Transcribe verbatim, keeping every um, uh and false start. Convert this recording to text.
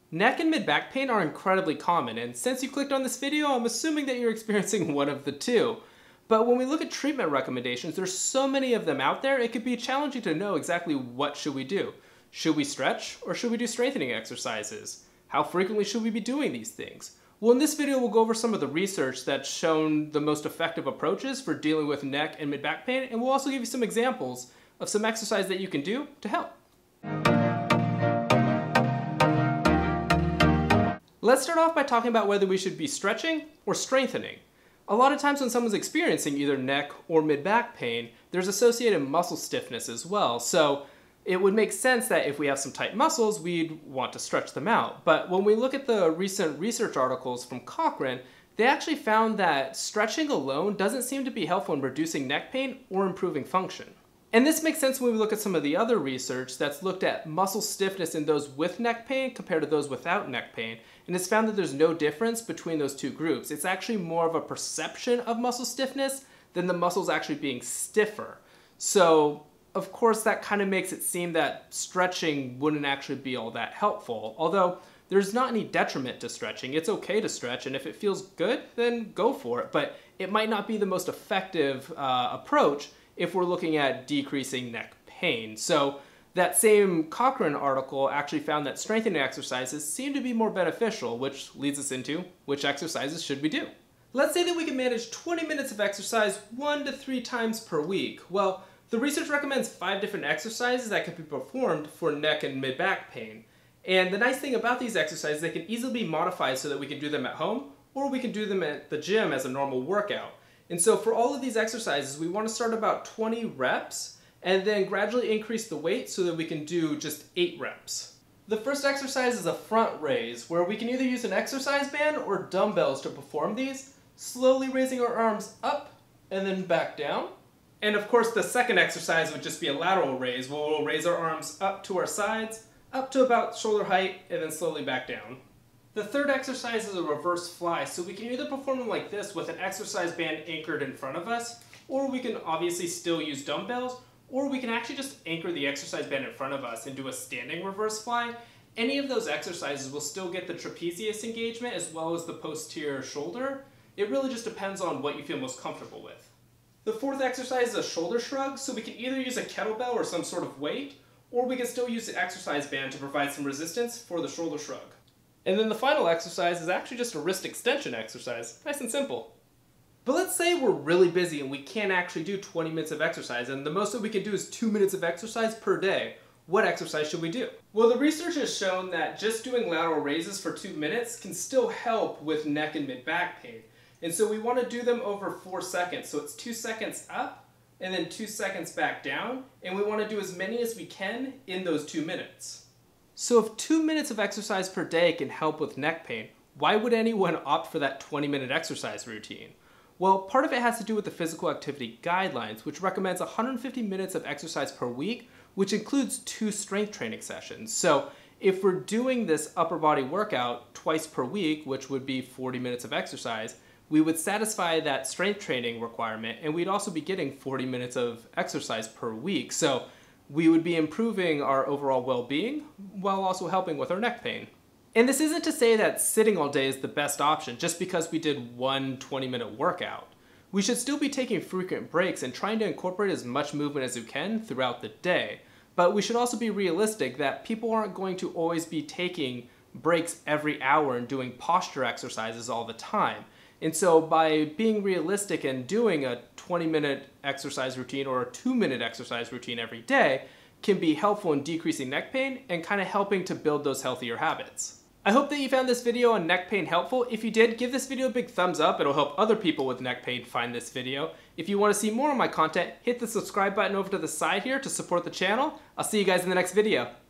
Neck and mid-back pain are incredibly common, and since you clicked on this video, I'm assuming that you're experiencing one of the two. But when we look at treatment recommendations, there's so many of them out there, it could be challenging to know exactly what should we do. Should we stretch, or should we do strengthening exercises? How frequently should we be doing these things? Well, in this video, we'll go over some of the research that's shown the most effective approaches for dealing with neck and mid-back pain, and we'll also give you some examples of some exercise that you can do to help. Let's start off by talking about whether we should be stretching or strengthening. A lot of times when someone's experiencing either neck or mid-back pain, there's associated muscle stiffness as well. So it would make sense that if we have some tight muscles, we'd want to stretch them out. But when we look at the recent research articles from Cochrane, they actually found that stretching alone doesn't seem to be helpful in reducing neck pain or improving function. And this makes sense when we look at some of the other research that's looked at muscle stiffness in those with neck pain compared to those without neck pain. And it's found that there's no difference between those two groups. It's actually more of a perception of muscle stiffness than the muscles actually being stiffer. So, of course, that kind of makes it seem that stretching wouldn't actually be all that helpful. Although, there's not any detriment to stretching. It's okay to stretch, and if it feels good, then go for it. But it might not be the most effective uh, approach if we're looking at decreasing neck pain. So that same Cochrane article actually found that strengthening exercises seem to be more beneficial, which leads us into which exercises should we do. Let's say that we can manage twenty minutes of exercise one to three times per week. Well, the research recommends five different exercises that can be performed for neck and mid-back pain. And the nice thing about these exercises, they can easily be modified so that we can do them at home, or we can do them at the gym as a normal workout. And so for all of these exercises, we want to start about twenty reps and then gradually increase the weight so that we can do just eight reps. The first exercise is a front raise, where we can either use an exercise band or dumbbells to perform these, slowly raising our arms up and then back down. And of course, the second exercise would just be a lateral raise, where we'll raise our arms up to our sides, up to about shoulder height, and then slowly back down. The third exercise is a reverse fly, so we can either perform them like this with an exercise band anchored in front of us, or we can obviously still use dumbbells, or we can actually just anchor the exercise band in front of us and do a standing reverse fly. Any of those exercises will still get the trapezius engagement as well as the posterior shoulder. It really just depends on what you feel most comfortable with. The fourth exercise is a shoulder shrug, so we can either use a kettlebell or some sort of weight, or we can still use the exercise band to provide some resistance for the shoulder shrug. And then the final exercise is actually just a wrist extension exercise. Nice and simple. But let's say we're really busy and we can't actually do twenty minutes of exercise, and the most that we can do is two minutes of exercise per day. What exercise should we do? Well, the research has shown that just doing lateral raises for two minutes can still help with neck and mid-back pain. And so we want to do them over four seconds. So it's two seconds up and then two seconds back down. And we want to do as many as we can in those two minutes. So if two minutes of exercise per day can help with neck pain, why would anyone opt for that twenty minute exercise routine? Well, part of it has to do with the physical activity guidelines, which recommends one hundred fifty minutes of exercise per week, which includes two strength training sessions. So if we're doing this upper body workout twice per week, which would be forty minutes of exercise, we would satisfy that strength training requirement, and we'd also be getting forty minutes of exercise per week. So we would be improving our overall well-being while also helping with our neck pain. And this isn't to say that sitting all day is the best option just because we did one twenty minute workout. We should still be taking frequent breaks and trying to incorporate as much movement as we can throughout the day. But we should also be realistic that people aren't going to always be taking breaks every hour and doing posture exercises all the time. And so by being realistic and doing a twenty minute exercise routine or a two minute exercise routine every day can be helpful in decreasing neck pain and kind of helping to build those healthier habits. I hope that you found this video on neck pain helpful. If you did, give this video a big thumbs up. It'll help other people with neck pain find this video. If you want to see more of my content, hit the subscribe button over to the side here to support the channel. I'll see you guys in the next video.